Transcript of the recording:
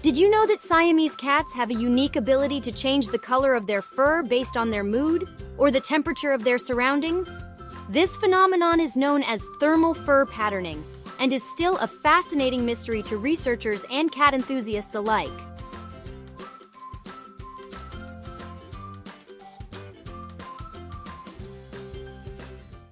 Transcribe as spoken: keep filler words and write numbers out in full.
Did you know that Siamese cats have a unique ability to change the color of their fur based on their mood or the temperature of their surroundings? This phenomenon is known as thermal fur patterning and is still a fascinating mystery to researchers and cat enthusiasts alike.